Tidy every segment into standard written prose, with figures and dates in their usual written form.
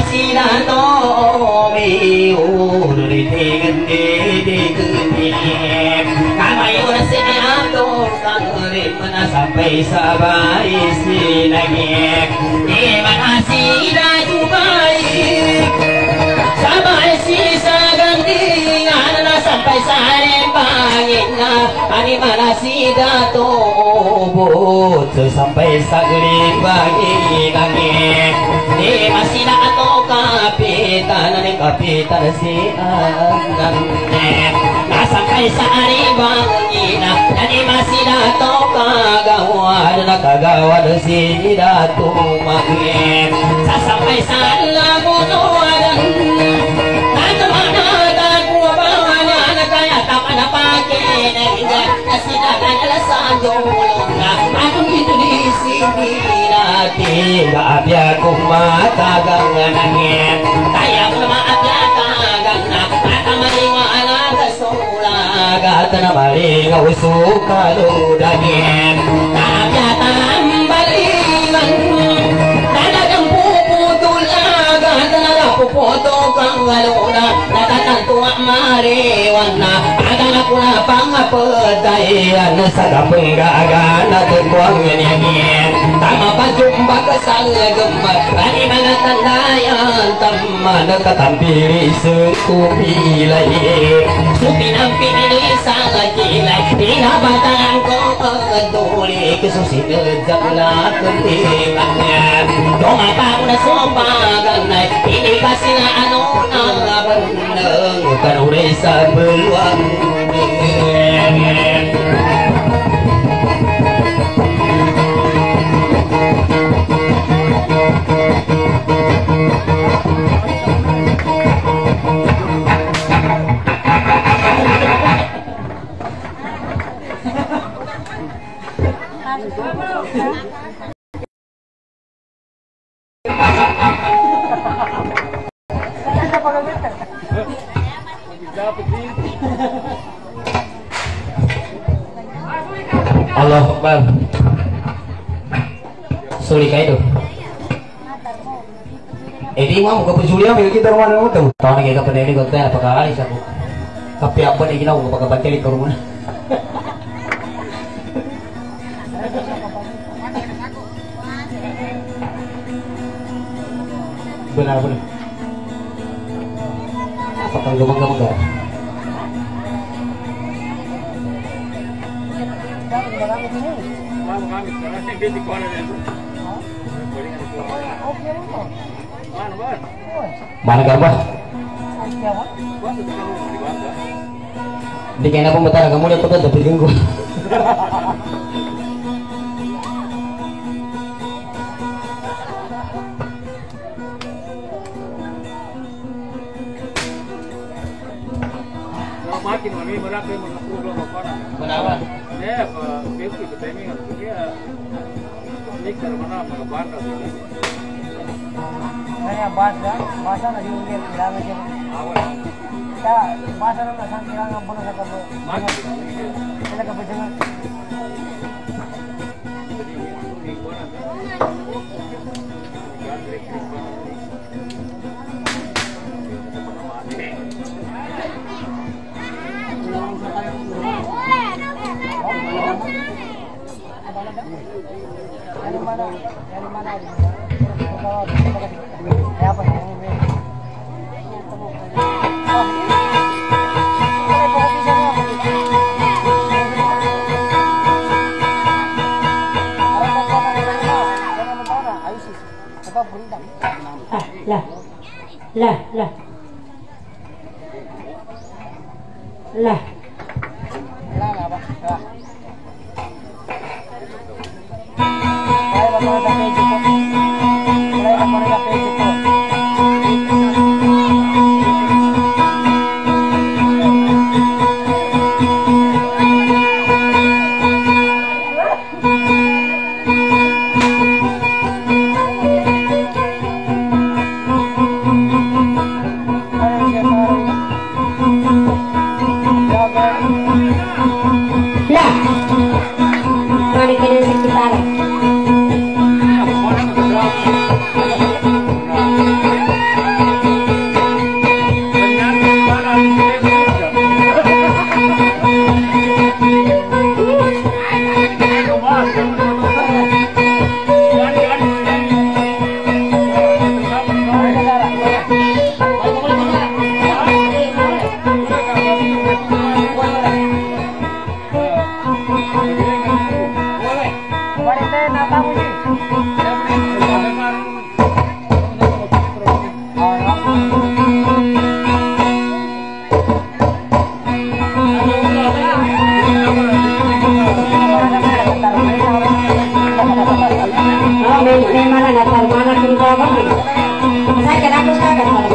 sampai sabai sinagik di mana sida baik sabai sisa gantingan sampai sare bangina ani mana sida tobut sampai sagri bangina di masina atau kapitan si anganne sampai sare bangina ani masina atau kagawad si datu magnet sampai sana bunuadan nanti mana aku bawanya anak kaya tak ada pakai nengja sidakan alasan jolongna aku itu di sini nanti maaf ya aku mata gangannya kaya maaf ya kagangna mata mariwa anak kesola gata na maling usuka ludangin foto kang galuna natatan tua mariwana adang aku na pangapedayan sa kapenggagan na tukwang nyanyin tama pajumba kesal gemar ani mana tandayan taman katampiri sekupilai supinampi ini sangat kilai pinabatan ko peduli kesusi kejak na ketimannya doma tahu na sopagan ini kasih na ano na bandeng bukan uresa beluang Allah Akbar. Sulit kayak itu. Ini mau ke penjulian milik kita rumah nemu tuh. Tahun ini kapan ini kau apa kali sih aku. Tapi apa nih kita mau pakai bantal ke rumah. Benar-benar. Apa kalau gemang-gemang gak? Mana gabah? Di kena pembetar kamu lihat tuh tapi genggu. Makin kami berapa mengaku koran. Kenapa? Ya, Facebook itu timing itu dia. Ini ke mana mengebanda ini. Saya bahasa lagi ungkit bilang aja. Awal. Kita bahasa orang asal bilang apa nak kata. Makin. Kita kata jangan. Dari mana? Apa sih? Lah. ini mana datar mana kita apa? Saya kira aku sekarang kalau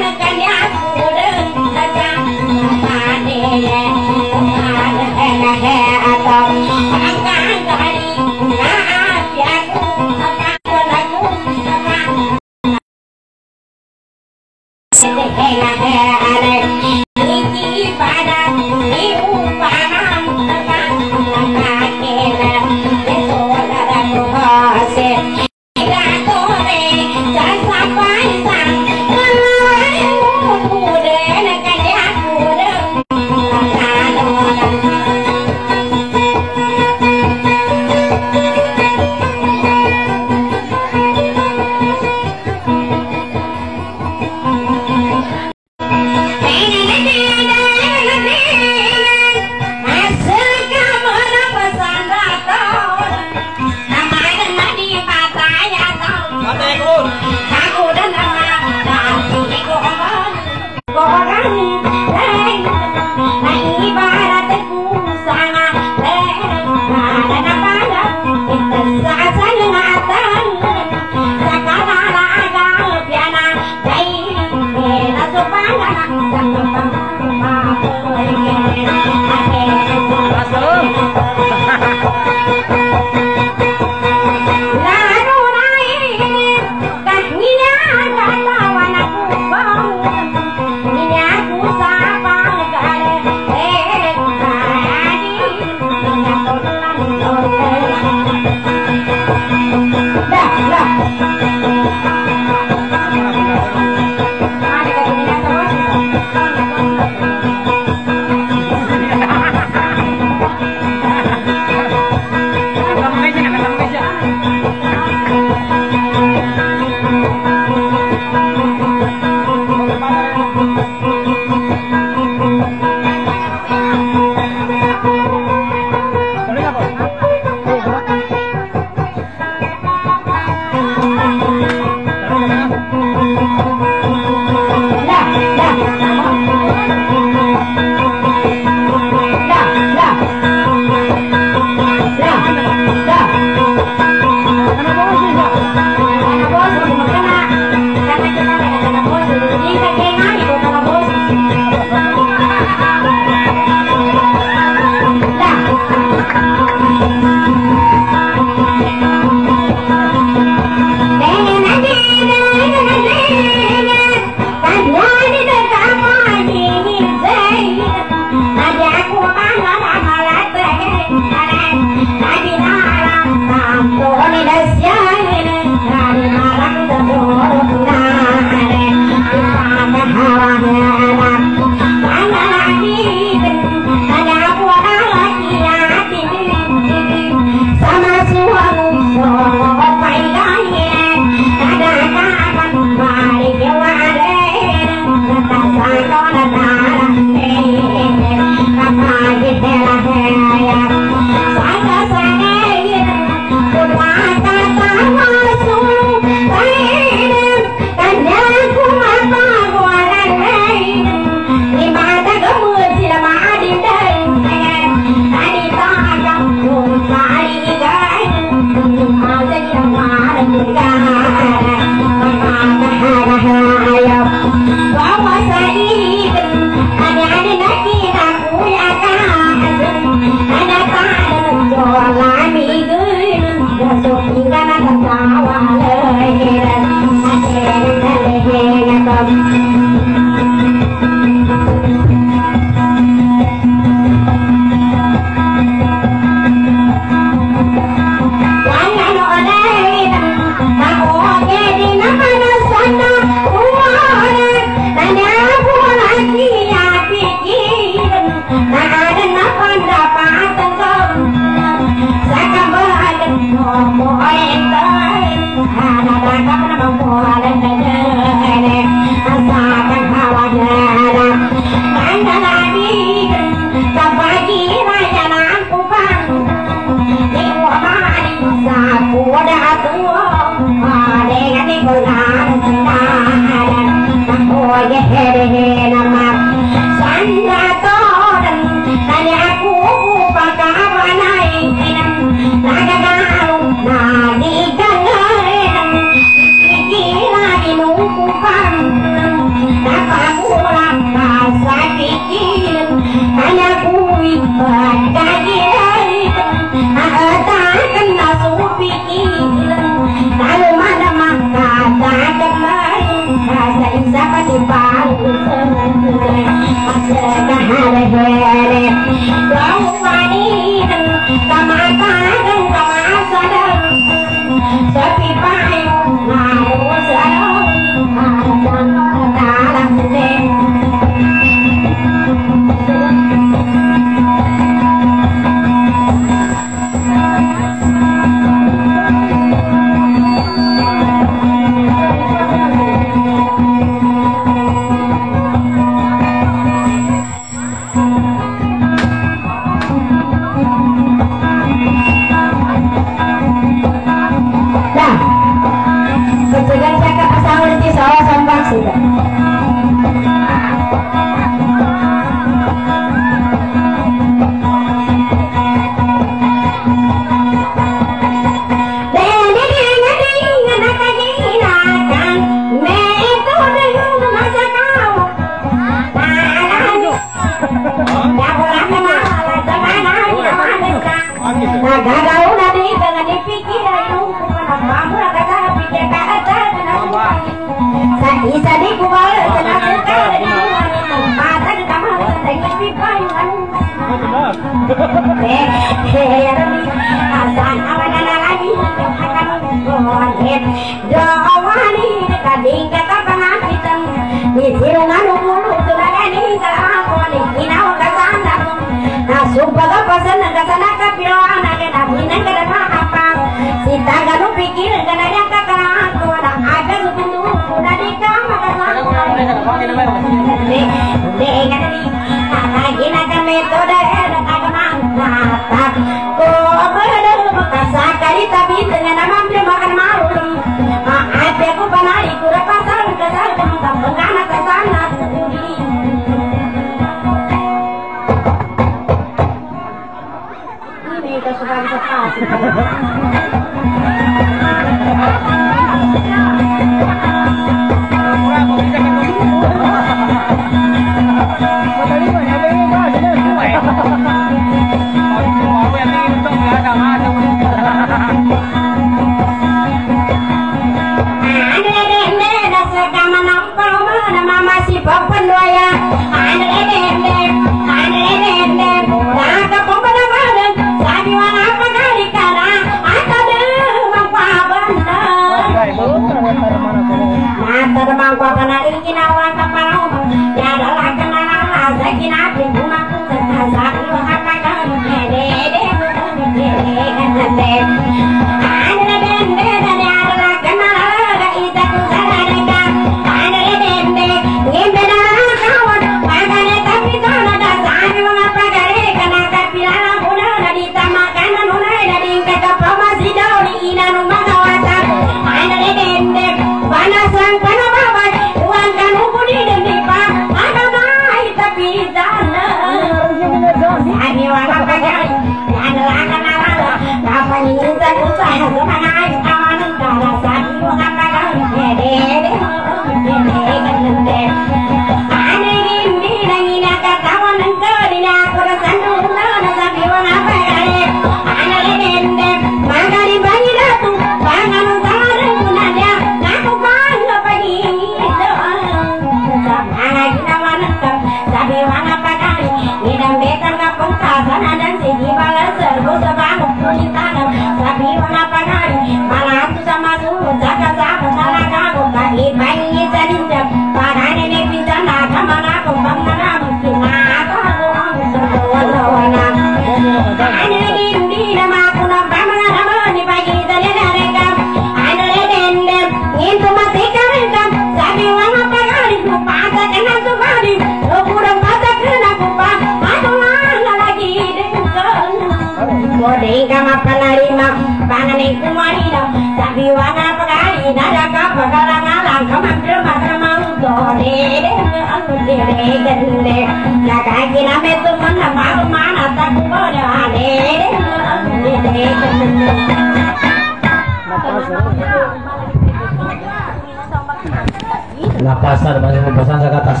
Nah pasar masih mau pesan saya ke atas.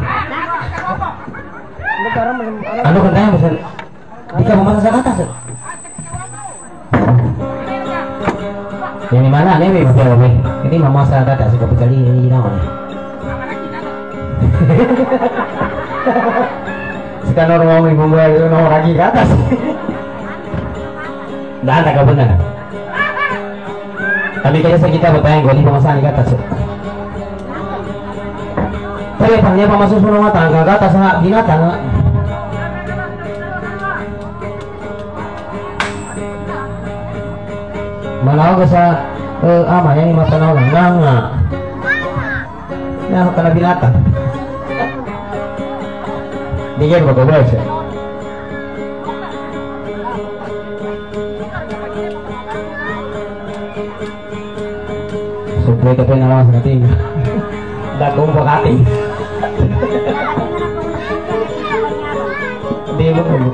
Anu katanya pesan. Jika mau pesan saya ke atas. Ini mana nih Bi? Ini mama saya ke atas sudah berkali ini naon. Sekarang orang mau ibu gue itu nomor lagi ke atas. Dah ada benar. Tapi kayaknya kita bertanya gue di pemasangan ke atas. Tapi panggilnya pemasuk rumah tangga ke atas nggak binatang. Malah gak sa ama yang mata orang nggak. Ya kena binatang. Dia juga boleh sih. Supaya kita ngawas nanti. Dah kumpul hati. Dia belum.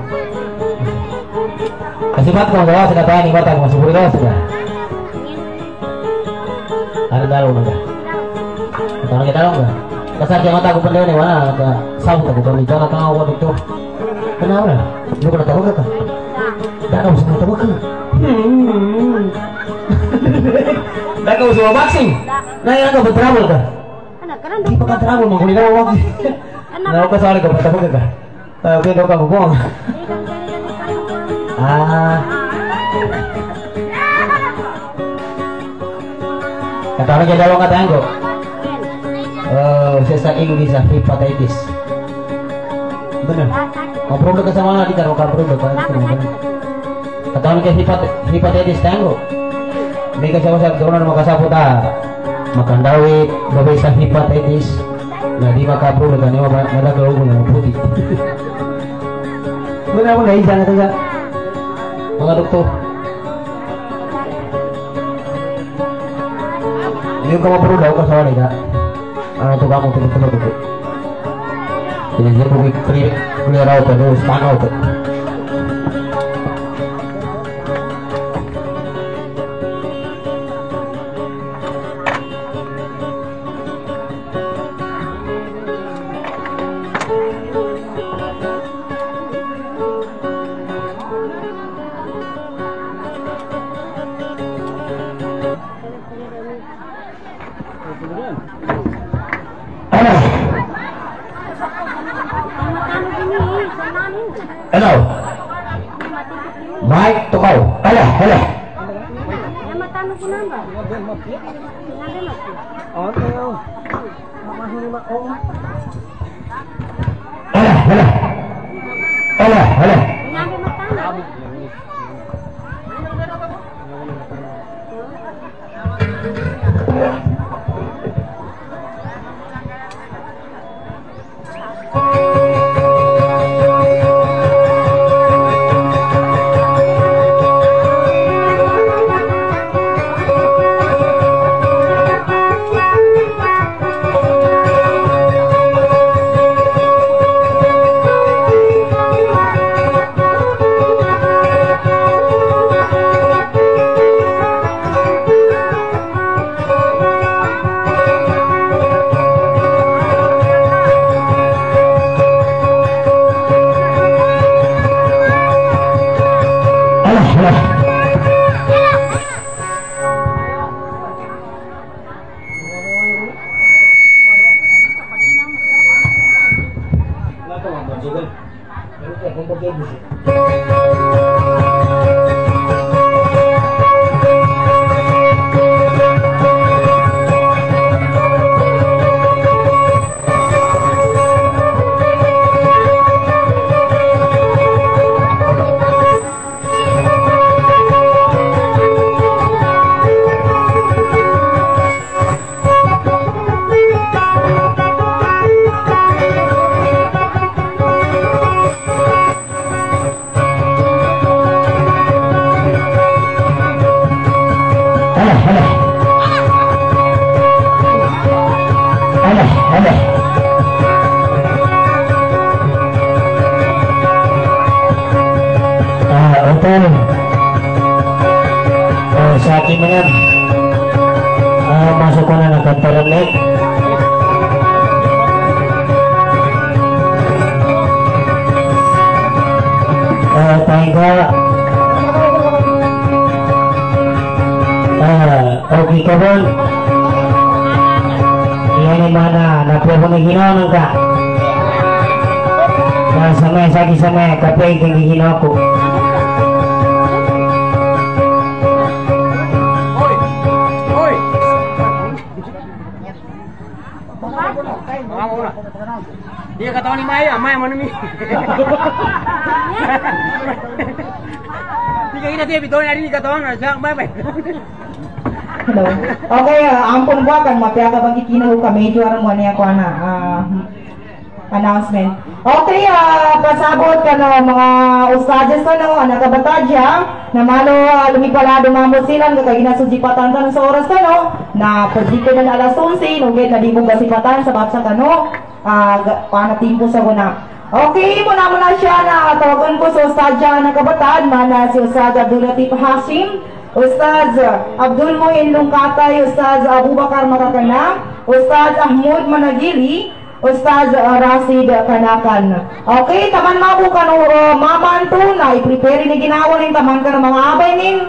Kasih bat kau bawa sudah tanya nih batang masuk buru sudah. Ada dalam enggak? Kalau kita dalam enggak? Kasar jam mata aku pendek nih mana? Ada sabu aku kalau bicara tahu waktu itu. Kenapa? Lu pernah tahu enggak? Dah kamu semua tahu kan? Dah kamu semua boxing? Nah yang kau bertrawal kan? Di pa katrago mo kung ikaw wag. Na ko sa ko patapos ka. Okay do ka bubong. Katawa niya dalawang katanggo. Sa English hepatitis. Benar. Ngobrol ke sama di taruh kabur ke kan. Katawa niya hepatitis tanggo. Mereka siapa donar makasaputa. Makan dawit, gabay sa hepatitis. Nah di makabro kan yo mala ko ng puti. Benar mo naisa na taga. Mga doktor. Yung kamapro daw ka sa wala. Ano to kamu tulog ko. Jadi dia pergi clear out terus span out. Hello. Mike tukaw. Hala. Hala. Sa akin na yan masuk ko na ng kantaran tangga okay ka ba? Yan yung mana napupo na ginawa ka samay sagi-samay kapay kang ginawa ko. Dia kata ni Maya mana ni? Tiga kita dia bitoy hari ni kata orang siang Maya. Hello. Okay, ampun gua kan mapya ka bang kinaw ka medyo aran mo niya ko ana announcement. Okay, pasabot ka no mga ustades ka no ana ka batadya na mano lumipalado mamo silang kay ginasudipatan tan sa oras ka no na pagdito na alas 11 no gid na di mo gasipatan sa babsa ka no panatimpo sa guna. Okay, muna siya na tawagan ko sa ustadya na kabatad mana si Ustad Abdul Latif Hashim, Ustad Abdul Muin Lungkatay, Ustad Abu Bakar Matakana, Ustad Ahmud Managili, Ustad Rasid Kanakan. Okay, taman mabu ka no maman to na i-prepare ni ginawa ning taman ka ng mga abay ning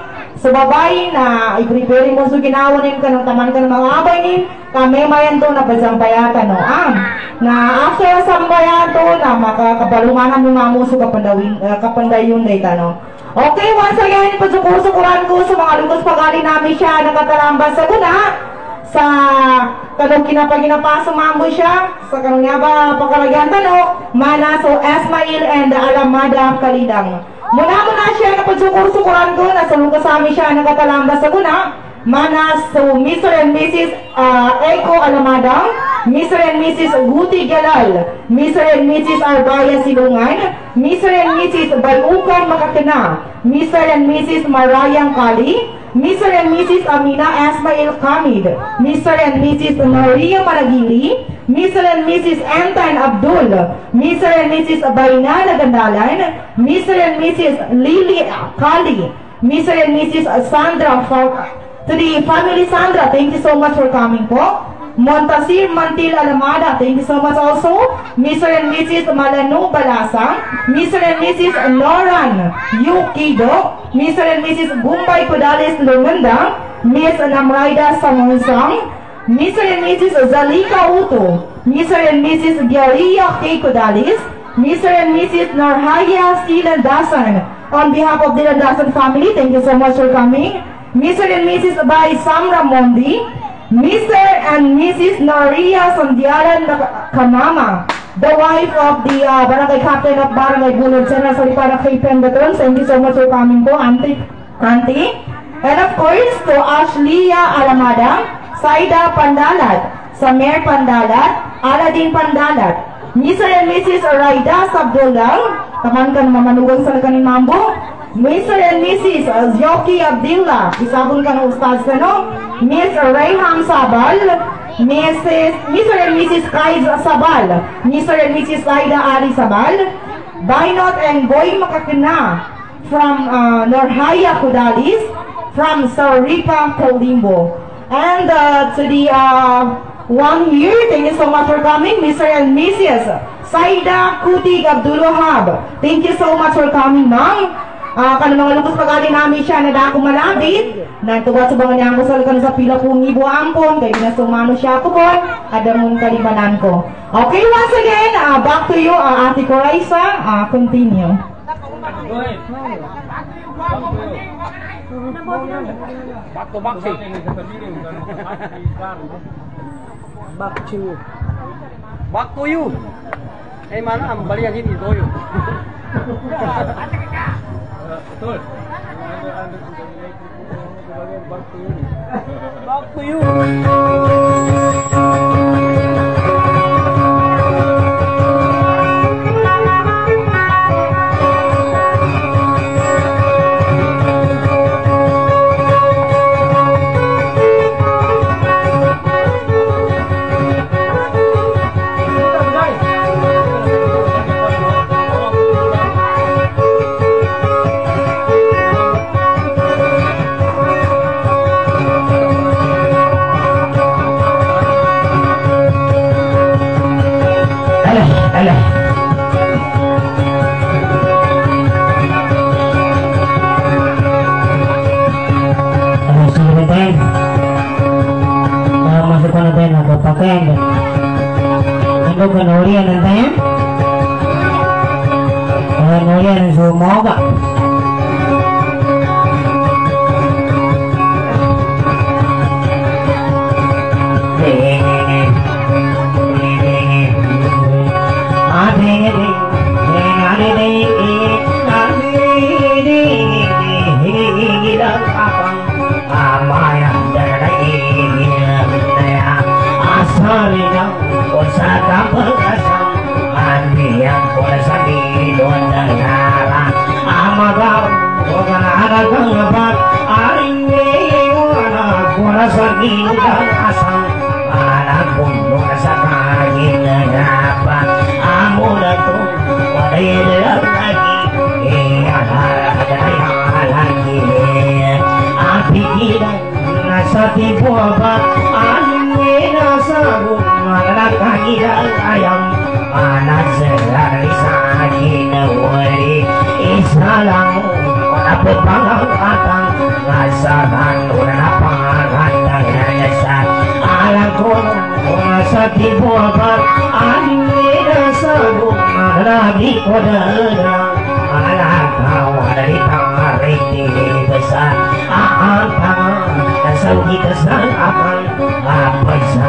sa babae na i-prepare mo sa ginawanin ka ng taman ka ng mga abay nin, kami mayan to na pasampayatan no na after sampayan to na makakabalumanan mo nga mo sa kapandayon data no. Okay, once again, pagsukuran ko sa mga lugos pagali namin siya nakatarambas sa guna sa kanong kinapaginapaso mambo siya sa kanong nga ba pakalagyan tano mana so Esmail and Alamada Kalidang. Muna siya na pagsukuran ko na sa lugas amin siya nakatalambas sa guna mana so Mr. and Mrs. Eko Alamada, Mr. and Mrs. Guti Galal, Mr. and Mrs. Arbaya Silungan, Mr. and Mrs. Bayukan Makakina, Mr. and Mrs. Marayang Kali, Mr. and Mrs. Amina Esmail Kamid, Mr. and Mrs. Maria Maragili, Mr. and Mrs. Antan Abdul, Mr. and Mrs. Bayna Nagandalan, Mr. and Mrs. Lily Kali, Mr. and Mrs. Sandra to the family Sandra, thank you so much for coming po. Montasir Mantil Alamada, thank you so much also. Mr. and Mrs. Malano Balasang, Mr. and Mrs. Lauren Yukido, Mr. and Mrs. Gumbay Pudalis Lumanda, Miss Namraida Samunsang, Mr. and Mrs. Zalika Uto, Mr. and Mrs. Gyaria K. Pudalis, Mr. and Mrs. Narhaya Silan Dasan. On behalf of the Dasan family, thank you so much for coming. Mr. and Mrs. Bay Samra Mondi, Mr. and Mrs. Naria Sandiaran Kamama, the wife of the Barangay Captain of Barangay Bunod, General Salipara K. Pendatron. Thank you so much for coming po, Auntie. And of course, to Ashlia Alamada, Saida Pandalat, Samer Pandalat, Aladin Pandalat, Mr. and Mrs. Raida Sabdullah, taman kan mamanugang sa kanin mambo, Mr. and Mrs. Yoki Abdullah, isabon ka ng ustad sa no, Miss Rayham Sabal, Mr. and Mrs. Kaiz Sabal, Mr. and Mrs. Saida Ali Sabal, Bainot and Boy Makakina from Norhaya Kudalis, from Saripa Colimbo. And to the one here, thank you so much for coming, Mr. and Mrs. Saida Kutig Abdulwahab. Thank you so much for coming, ma'am. Kano mga lubos pagali namin siya na dako malapit na tuwa sa mga niyang kusal ka sa pila pong ibo ampon kaya binasumano siya ko po adamon kalimanan ko. Okay, once again, back to you, Ate Coraisa, continue. Back to back sih. Back to you. Mana balik lagi di Toyo. Betul. Back to you. pakaian untuk penurian nantinya penurian semoga pepangangkatan ngasahan una pangandang nasa alakon sa tibuakan anina sa gumang lagi ko dana alakaw dari tangariti besar aantang sa ugitas ng apan apay sa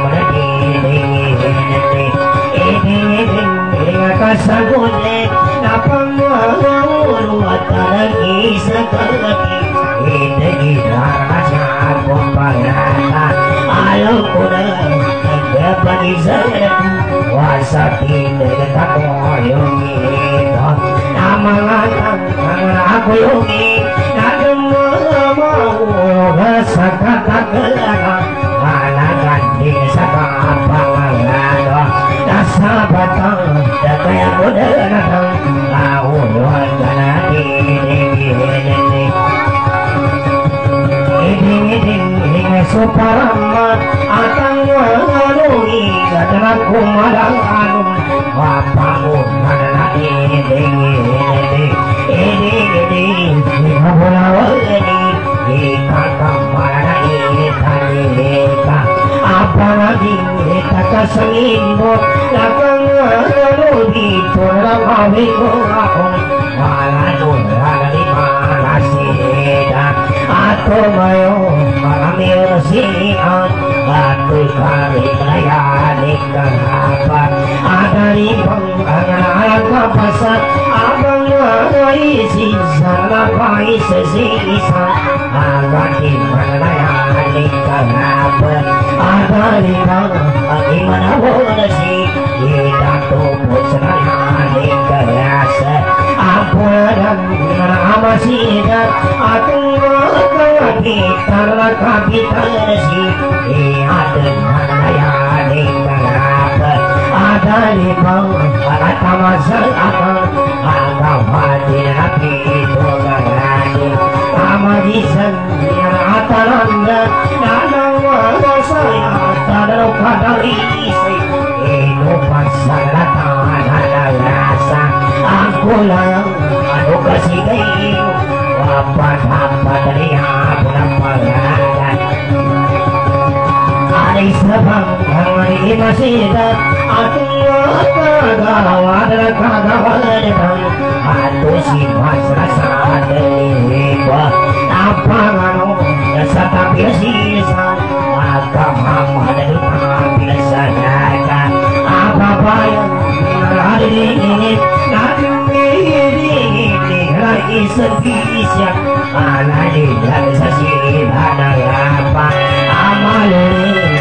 kasagutin na pangalauro at talagi sa kalaki hindi na siya kung pangata ayaw ko na nagpapanisan wasakin na ako yung ito na mga ako yung nagmamaura sa kakakalaga halagan din sa kapangalaga nasa batang na kaya mo na natang ahuluan ka natin hing suparamat at ang walungi at nagkumalang anong mapangon ka na natin apa lagi kata selingkuh lakang lalu dito lang kami ko ako malalun lagi malasida ato ngayon marami rasihan ato kami layanik kahapon adari pang ang kapasat abang naisin sa lapay sa sisa agati malayanik kahapon adari pang ang imanawalasi itatupot sa layanik kahasa apunan namasida atong kapitan na kapitanasi iatan malayanik kahapon adari pang pagkatamasal akang agawati na pito gagani amadisan ataranda nanawala saya tanaw kadalisay inupasalatan halalasa ako lang ano kasi kayo wapat-hapat riyan ng pangalan alis na bang ang imasida atong kagawa na kagawa naman ato si Masrasa Deliwa napangano sa tapilasisan agkamamadan papilasanaga ababayan narilingit narilingit naisagisya analilag sa sinadangapa amalin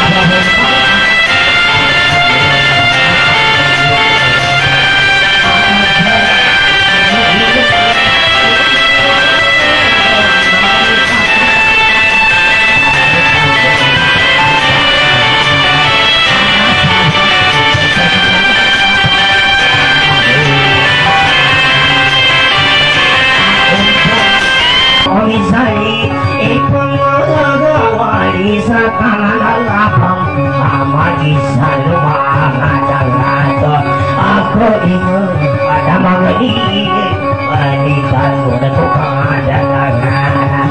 Omisari ipangagawali sa kalalapang amagi sa lumangadato ako ingon ada mga digit manitan mo na tukadalagan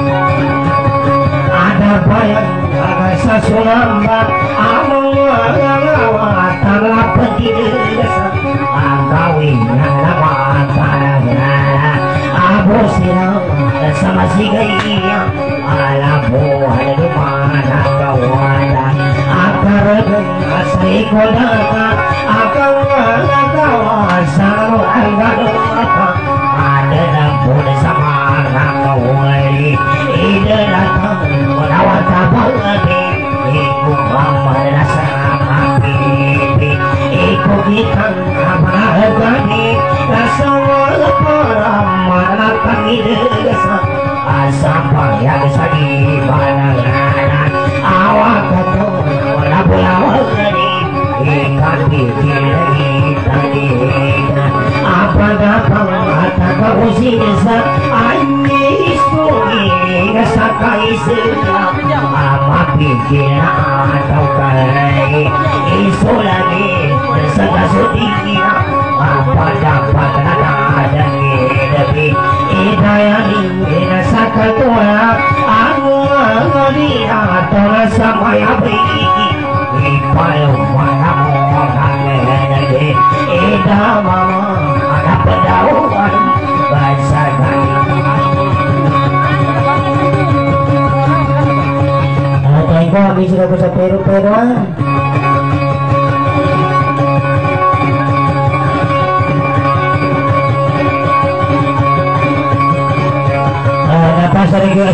ada bayan sa sulamba among magawatan lapatigasan ang gawin ng lamatalagan abo silang sa masigaya alabo ay lumanagawala akaragan sa ikolata akang nagawa sa ang gano'ata ada na po sa mga kawali idalatang manawat na pangati ikumamal na sa kapipi ikukitang kamaragani nasa wala para manatangilagasan asam pangyag sa ibananganan awak ko wala bulawagani ikan bibiragitagina apagapang at nakausisa ani isturi sa kaisila amapigil na ataw kay isulani sa kasudiya apadapat na nadagin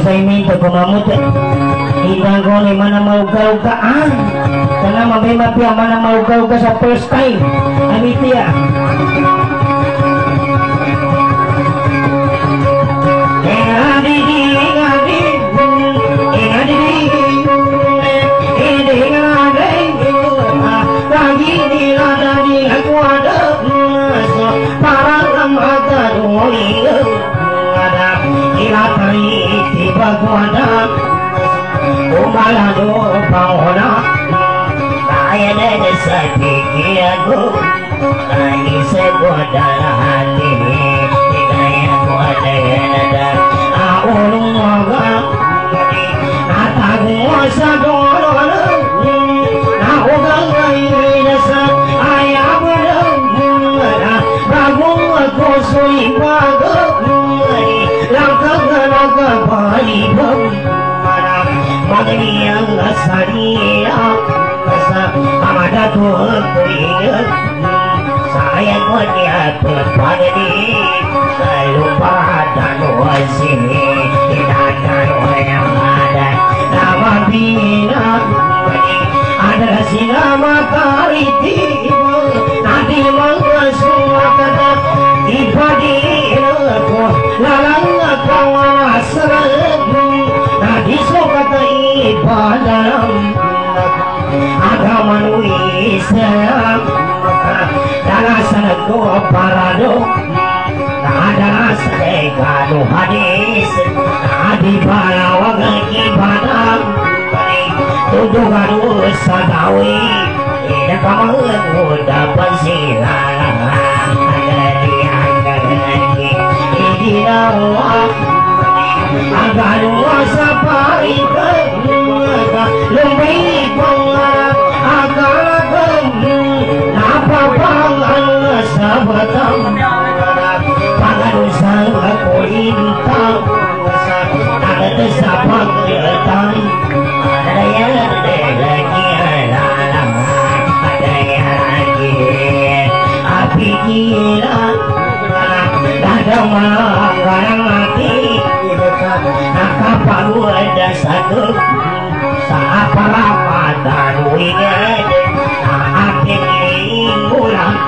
saya minta kumamut Ibang ko ni mana mauga-ugaan Karena mabay-mabay mana mauga-uga sa first time Amitia Umalado pauna Kaya na sa pikiyago Kaya sa hati Kaya ko ada Aulong mga Natago sa dolo Naugang ngayon sa ayaw na Bagong ako sulipago Langkang nagkabalibang Magandang asaliya Basta amada ko ingat Saya ko niya pagpagani Sa lupa tanwasi Tinatanoy ang ada Namabina Ada sila makariti Nanti mga sumakata Ipadina ko Lalang ako asarap Nadiso kata ibadah agama Islam dalasan ko parado dalasan kanu hadis adi parawag ibadah tujuh kanu sadawi ida kamu dapat silang agadi agadi idinawa agano sa parika lumay pangarap agalagang napapangan sa batang pangarusang kulinta sa agad sa pagkatang adaya lagi alalang adaya lagi apikiran dadang makarang mati nakapalu ada satu saat perapatan winged saat ini kurang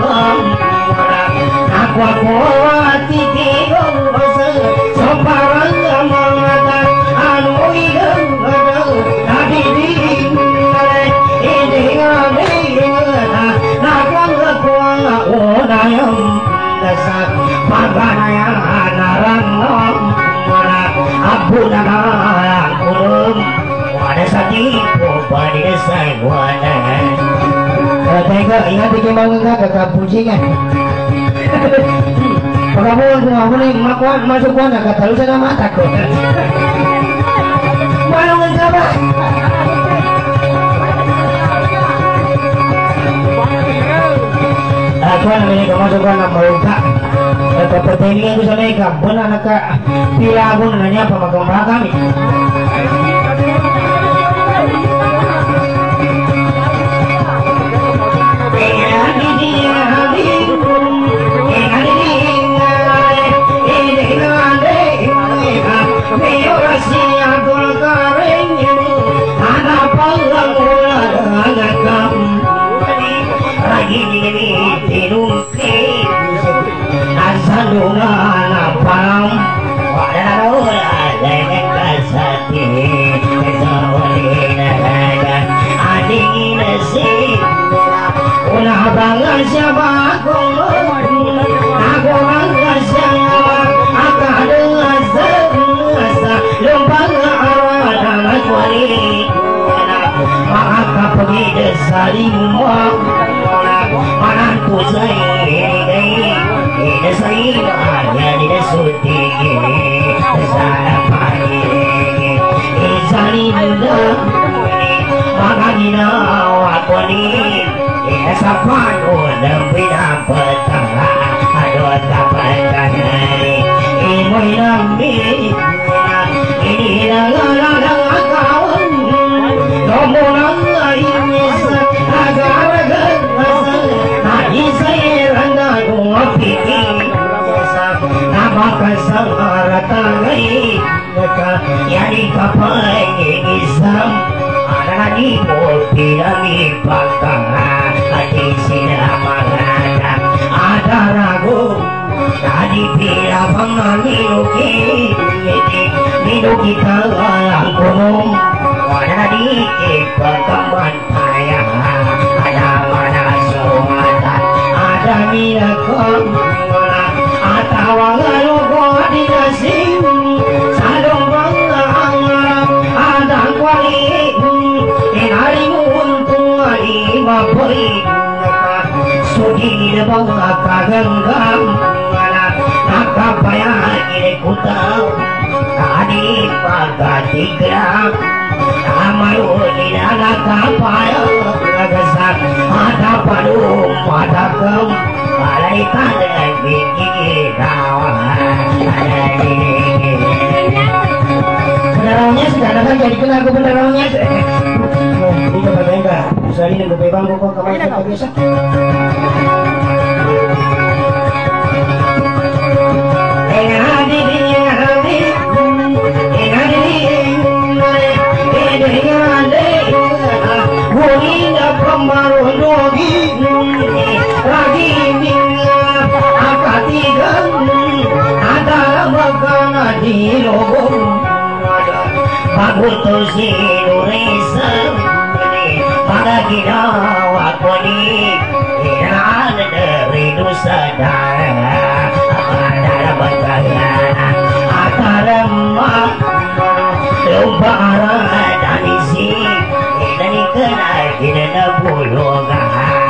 aku titiung separang mengata anu winged tadi ini nakang kuang unayam dasar paganayang narang Abu nalang kurung Wada satipu pada saywana Tega ingat ikin mga kakapunsingan Pagkabuhan ko ako na yung masuk ko na katalusan ang mata ko Malungan ka ba? Ako namin ikaw masuk ko na maluka Pertandingan itu sana ikan benar nak pilagun nanya pemagang kami. Sandungan apam wadara dengan kasati kesawalina adingin nasi ulah bangan siapa aku bangan siapa akan dengan semasa lumpang arwah kuali maka pergi desari muak mananku saya Ida saya hanya tidak suti saya pagi izani muda magagina wakoni ida sapano dan bina petara adot kapan imoy nambi ini lang kawan tomolang ayunis agar-agar nadi saya randa ngopi Napakasang aratanay Naka Yari kapai isam Ada di putih Ami pakang Adi sinamagana Ada ragu Tadi pira pangamiluki Minuki talang gunung Ada di pertemuan payah Ada mana suatan Ada minakam Ada wangaluko di nasing Salong bangang Ada kuali Inari muntung Ari mapuri Sudi bangga kagenggam Nakapaya kutau Tadi pagati gerak Amaru tidak nakapaya Nagasak Ada padum Ada kem Balai tanda Biki kawan Penerangnya sudah datang jadi kenal ke penerangnya Ini coba enggak Bisa ini gue bebang gue kemarin tak biasa di lobong bagus tuh si Nurisa pada kita waktu ini ada dari dosa darah ada berkaitan antara mak lupa arah dan isi dan ikan kita bulungan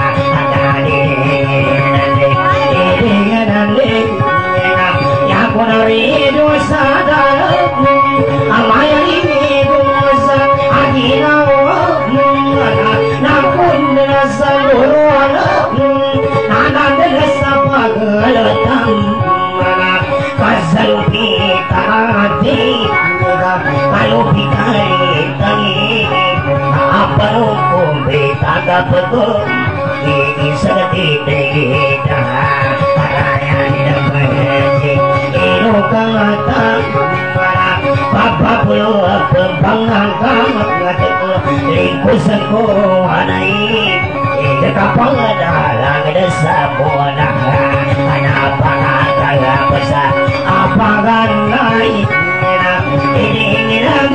Kunari dosa dalam amaya ini dosa agina nampun dosa luruan nana dosa pagalatam pasal kita hati kalau kita tangi apa hukum kita betul ini sedih kita kata Papa pulau kembangan lingkusan ko anai kapal dalang desa bona apa kagak besar apa ganai ini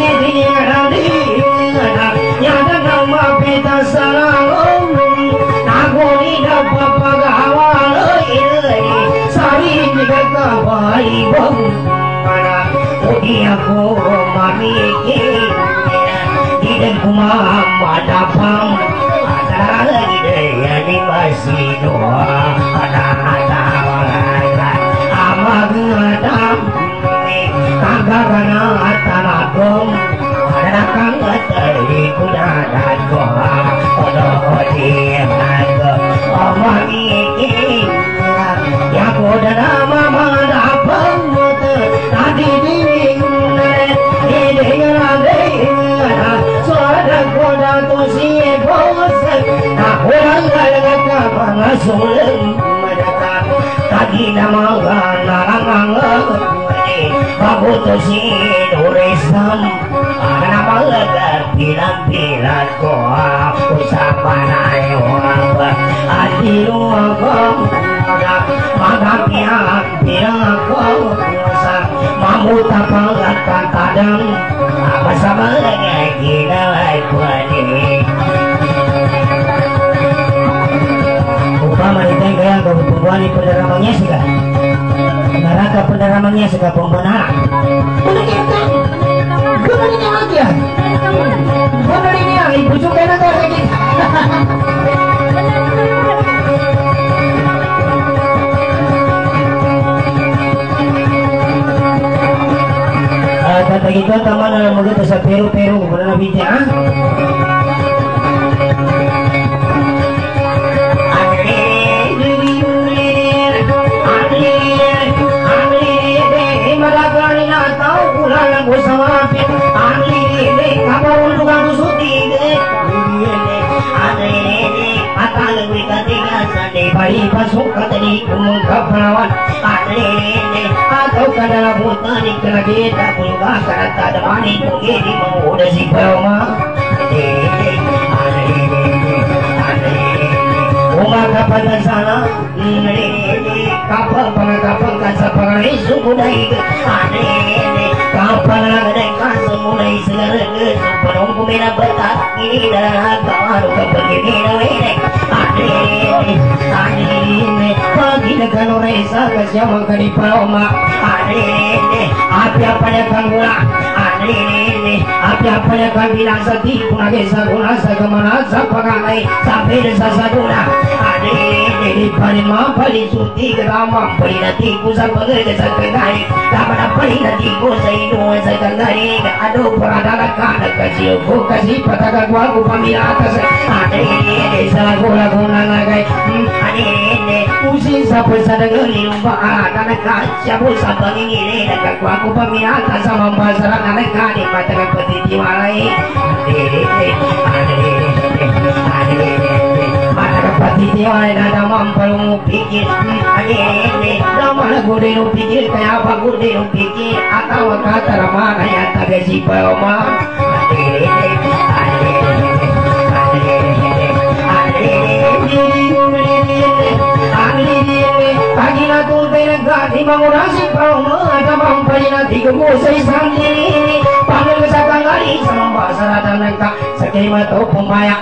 nyata nama pita sarang aku tidak apa gawal sari juga kawai bang aku mamiki tidak kumam madapam ada lagi daya di masih doa ada amagadam kagak kena tanagom ada kagak tadi kuda dan doa kalau dia naga mamiki ya kuda nama madapam tadi di Tadi nama narang babu tu si Nurisam nama legar bilang koa usapan ayo apa adi ruang magapnya bilang koa mamu tapangat kantadang apa sama lagi gila lagi Maniteng kaya kebutuhan di penderamannya suka neraka penderamannya suka pembenaran benar kita benar ini aja benar ini yang ibu juga nanti lagi kata kita taman dalam begitu sa Peru benar bija Mari masuk ke tadi kumungkap perawan Adrene atau kadang putani kena kita pulga karena tak ada mani mungkin udah si Paloma Rumah kapal ke sana kapal pengakapan kasar pengalis sudah itu kapal ada kasar mulai segala penunggu mina betat ini dalam kawan kebegini pagi dengan resa kasih makan di Paloma api apa yang kan gula api apa yang kan bilang seti guna desa guna kemana sapakai sampai desa saduna di paling paling suti kerama paling nanti pusat pakai desa kendari dapat paling nanti pusat itu saya kendari aduh peradakan kana kasih aku kasih patakan aku pamila atas desa guna nagai usin sampai sadar lumba anak kaca pusat pengini dan aku pamila atas sama masalah anak kani patakan petiti walai Patiti walai nada mampalung pikir nama lagu denu pikir kayak apa gue denu pikir atau kata ramana yang tak si Paloma pagi natul tenaga di mangurasi Paloma ada mampalin nanti kemusai sendiri panggil kesakan lari sama bahasa rata mereka sekema tau pembayak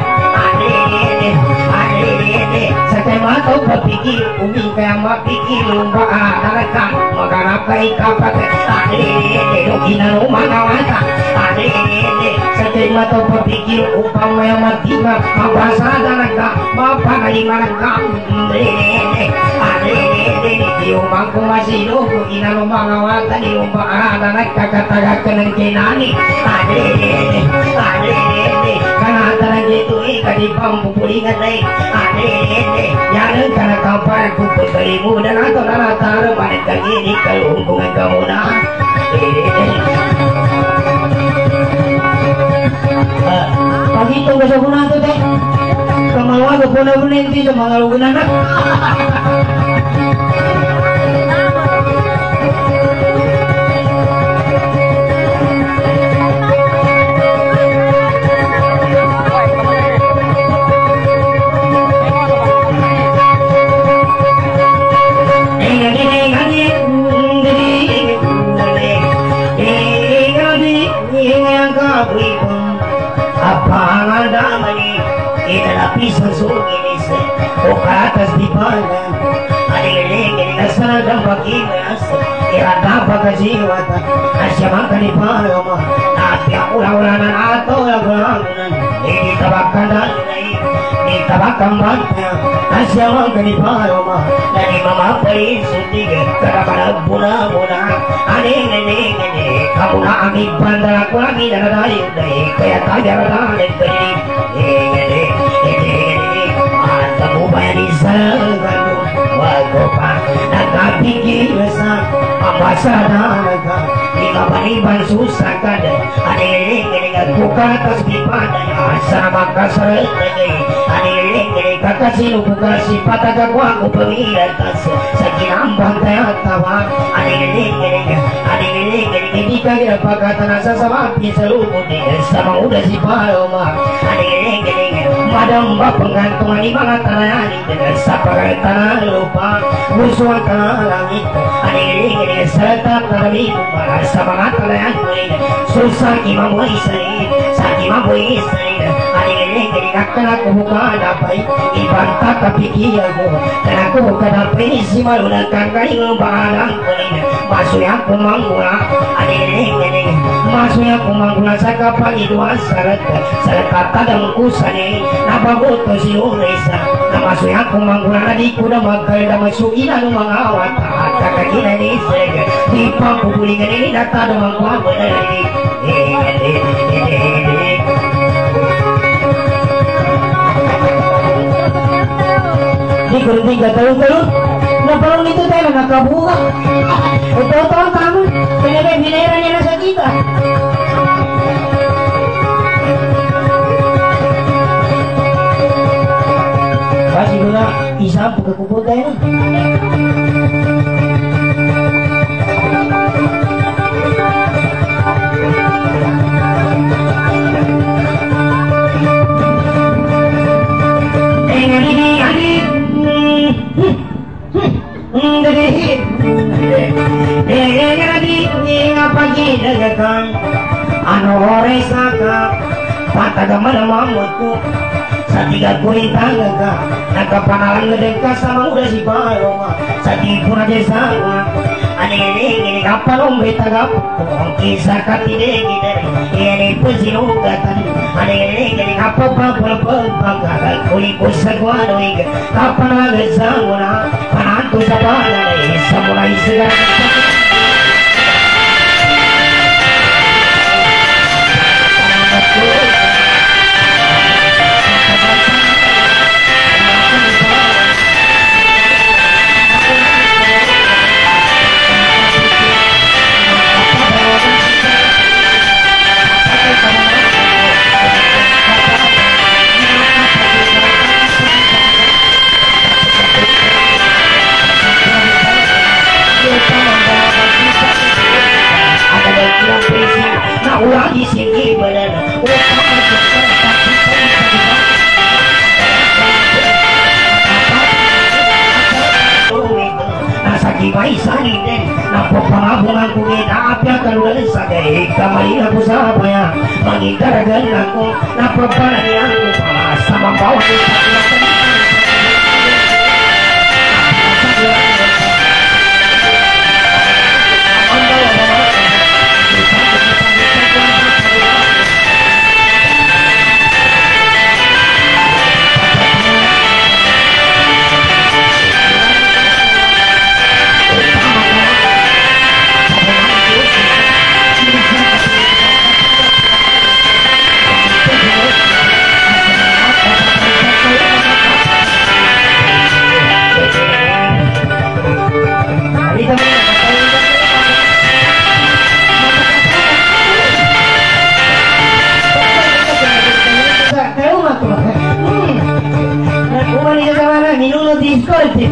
sekema tau berpikir umi kayak pikir lumba narakan maganapai kapat dokina rumah nawata sekema tau berpikir upama yang matika bahasa mereka bapak kali mereka di rumahku masih nunggu ina rumah nawata di rumah mereka kata-kata kenani karena antara gitu ikan di bambu pulingan naik yang karena kapan ku pemberimu dan atau rata pada kaki di kalungkungan kamu nah pagi itu gak sabun itu teh kemaluan ke puna-puna nanti sama ngalugun anak apa ada mani kita lapis masuk ini se oh ke atas di mana ada yang dasar dan bagi mas kira dapat kasih wata asya makan di Paloma tapi ulang-ulangan atau ulang-ulangan ini tabakan dan ini tabakan bantnya asya makan di Paloma dari mama perin suntiga kadang-kadang bunah-bunah aneh-aneh kamu nak ambil bandar aku lagi dan ada dari kayak tajar dan beri kamu bayar di sana wagopan nak pikir besar apa sadar lima baniban susah kada ada buka atas pipada sama kasar ada kakasi lu buka sifat agak aku pemilik atas sakinam bantai atawa ada ketika kita pakai tanasa sama bisa lu sama udah si Paloma madam pengantungan di mana tanah ini dengan sapar tanah lupa musuh tanah langit ada serta tanah itu sama tanah yang susah imam Isai sakimam Isai ada akan aku buka dapai ibantah tapi kia aku dan aku buka dapai si malunakan kali ngebalang masuknya aku manggula masuknya aku manggula sakapal itu syarat kata dan kusane napa boto si Uresa masuknya aku manggula di kuda makal dan masukin anu mengawat kakak kita ini sega di pangku bulingan ini data dan mangkuan benar ini di kurang gak tahu-tahu na parang nito tayo nakabuka ito kamu pinag-binayran niya na sa kita kasi guna bisa pagkakuputan. Ano oras ka patagaman mamutku sa tiga kurintang ka nagkapanalan ka sa mga si Barong sa tipo na desa ani kapalong betagap kung kisa ka tinig ini po sinugatan ani kapapapapapag kuli ko sa guanoy kapanalan sa muna pananto sa panay sa muna isigan ulangi sini badan nasaki maisani den napo pangabungan ko apya kalulan sa kay kamay ako sa baya magigaragan ako napo pananian ko sa mambawa ko minuto di ascolti.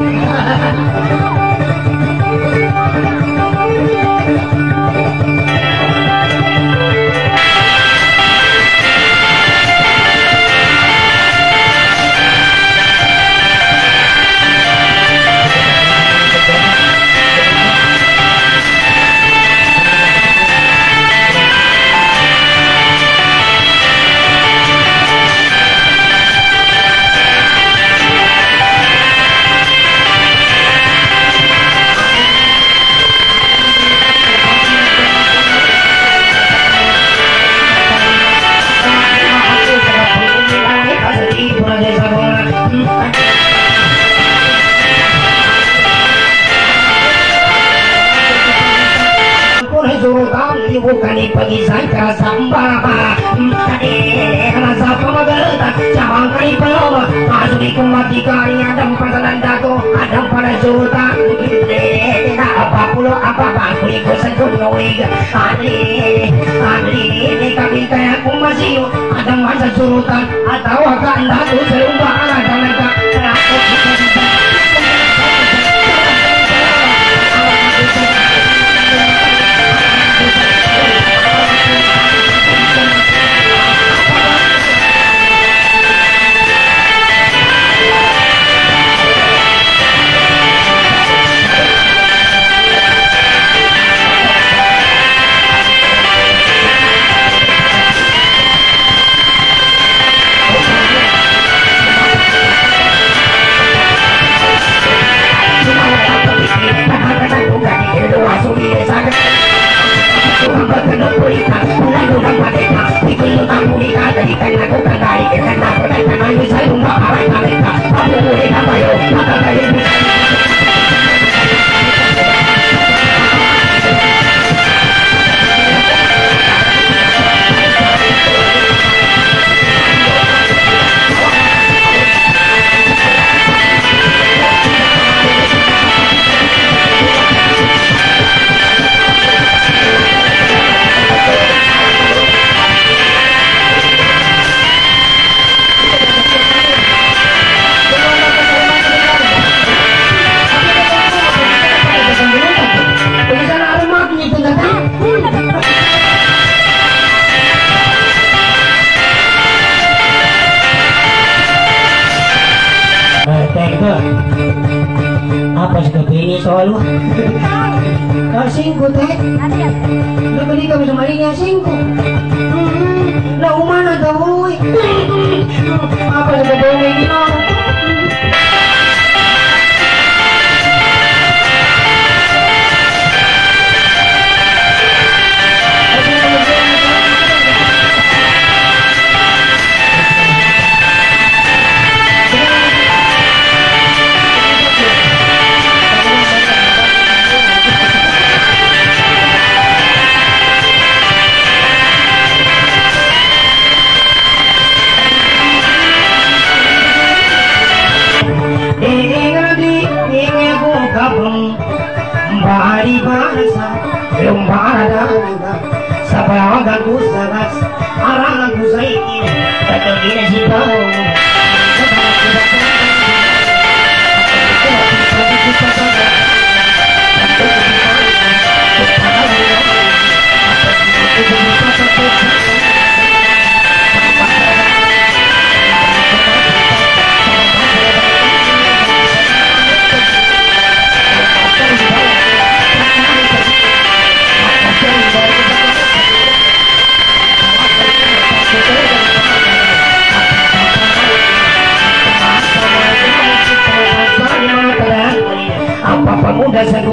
Bukan ipagisan ka samba nasa pamagalata sabang kay paloma asuli kong matikari adang pasalanda ko adang panasuta apapulo apapakuli ko sa tunawig adli kami kaya kung masiyo adang masasurutan at tawagan dato sa lumbaan adang nagkakakot ini soal singko teh beli kami semarinya singko lah umana gawoy apa yang gawoy ini Bari bahasa belum ada sabaraga ganggu saras arang ganggu saiki kata gini sih tahu pemuda satu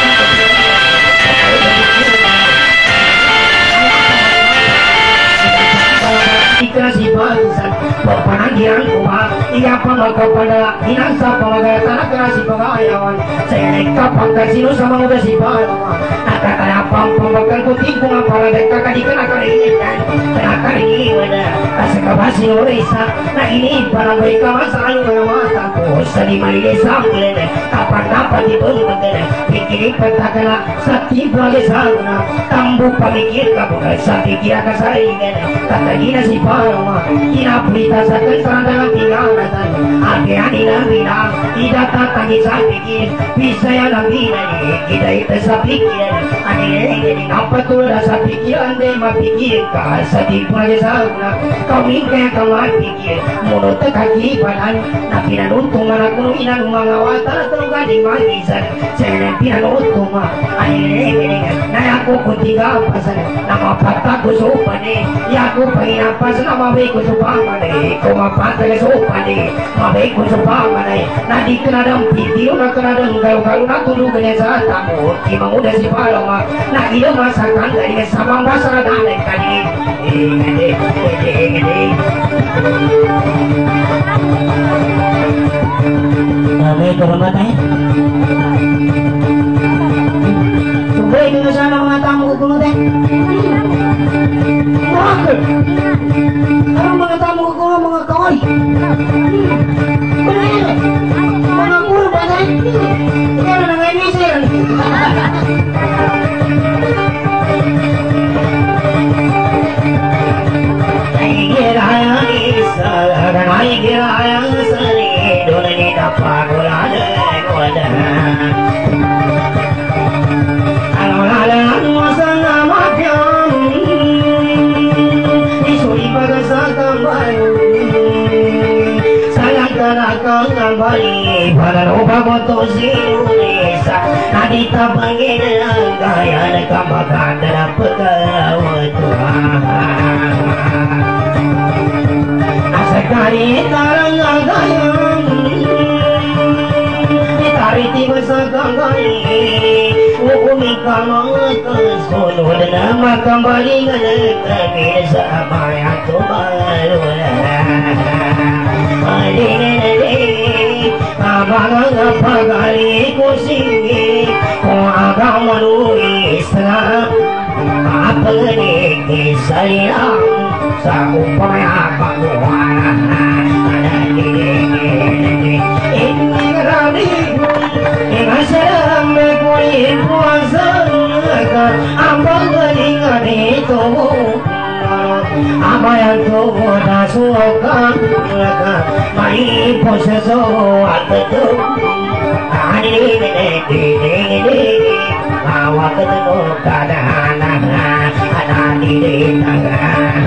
dikasih barisan perpanggilan kuat ia pamal kepada dinasa pemagai tanah kasih pengayaan saya neka pangkasino sama udah si balawan naka kaya pembakar kutingkung apalagi kakak dikenakan ini kan kenakan ini mana kasih kabasi orisa nah ini para mereka masalah yang mata bosan di maile sampai kapan dapat dibentuk pikirin petakala sakti bagi sana tambu pamikir kabur sakti kira kasari kata gina si palma kina berita sakit dalam tinggalkan akhirnya nabina tidak tatagi sakit bisa yang nabina kita itu sapikir akhirnya apa tuh rasa pikiran deh mapikir kasih bagi sana kau mingkir kau pikir mulut kaki badan nabina untung anak kuinan mengawatan terus gading magisan saya pian untung akhirnya nah aku ketiga pasan nama pataku supane ya aku pengen apa nama beku supamane ko mapatale supane mabeku supamane na dikenadang video na kenadang galu-galu na tulungan sa tamu kimang udah si paloma na iyo masakan dari sabang masarakan kali Kami terhormat Tungguin dulu sana mga tamu kuno teh Karang mga tamu kuno mga kawali Bener mga kurba teh Ika na nangay misir Para lupa moto Indonesia nadita panggil gaya nakabakan dalam pegawai Tuhan asekali tarang gayang ditarik tiba sekali hukumi kalau kesunod nama kembali kami sama yang tubalu Abang pagali ko singi kung agaw manulis na apagani sayang sa upaya pagkuhan Ingradi Ingasalambe ko ipuasan ang pagaling dito Amayan tubo na suwakan May poseso at ito Awak ito kadaan Ananiditagan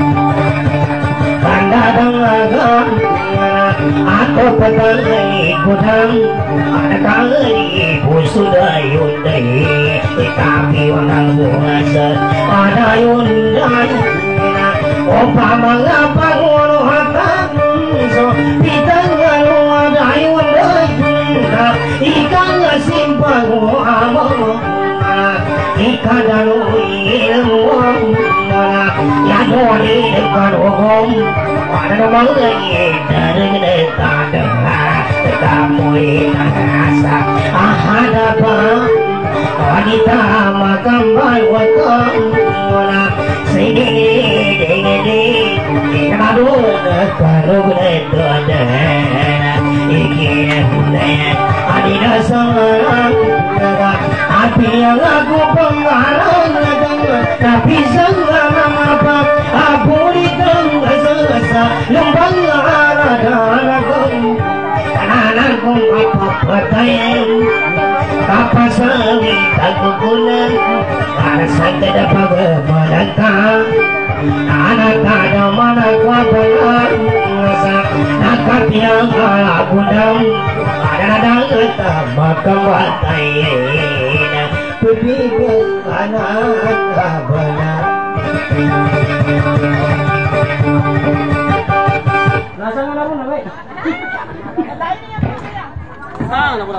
Kandadang agam Ako patang ikutang Anakang ibu sudah yundai tapi wanang buasa ada yundai opa mengapa ngono hatang so ditengah ada yundai ikan simpang among ikan dalu ilmu ya doli depan hukum ada nomor lagi dari tanda kamu rasa ada apa wanita makam bawakan sini kado karo ada ikin adina sangat api yang aku pengarang tapi sangat apa aku ditengah selesa lembang ada anakku apa pertanyaan kapan sawi aku guna karena saya tidak bagaimana anak ada mana kuapalah nakap yang aku dam ada makam watayena pipikir anak benar Nasa nga na po na, wait. Saan na pala?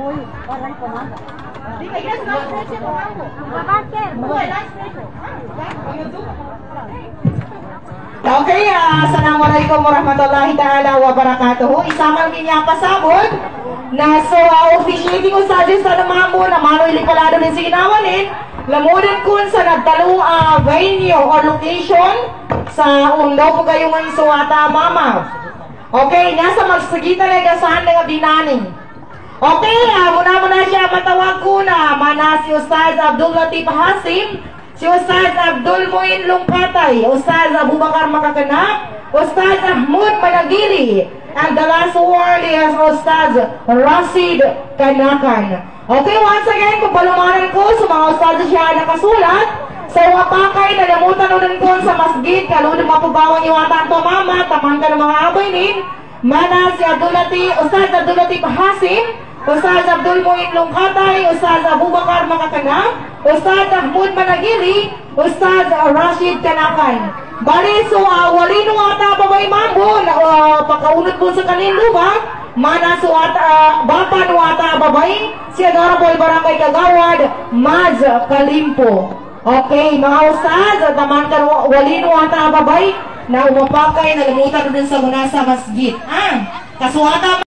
Okay, assalamualaikum warahmatullahi ta'ala wabarakatuh. Isamal niya pasabot na so officiating ko sa Diyos sa namamo na manoy lipalado din siginawanin lamunin kun sa nagtalo venue or location sa undaw po kayo ng suwata mama. Okay, nasa magsigita na gasahan ng binaning. Okay, muna siya matawag ko na mana si Ustaz Abdul Latif Hasim, si Ustaz Abdul Muin Lungkatay, Ustaz Abu Bakar Makakana, Ustaz Ahmud Managili, and the last word is Ustaz Rashid Kanakan. Okay, once again, kung palumanan ko sa mga Ustaz siya nakasulat, sa wapakay na namutan unan ko sa masjid, kalunod mapabawang yung atang to mama, taman ka ng mga abay nin, mana si Ustaz Abdul Latif Hasim, Ustaz Abdul Muin Lungkatay, Ustaz Abu Bakar Makakana, Ustaz Ahmud Managili, Ustaz Rashid Kanakan. Bali, so wali nung ata babay mambo, pakaunod po sa kanilo ba? Mana so bapa nung ata babay, si Honorable Barangay Kagawad, Maz Kalimpo. Okay, mga Ustaz, taman ka wali nung ata babay, na umapakay, nalimutan din sa muna sa masjid. Kasuwata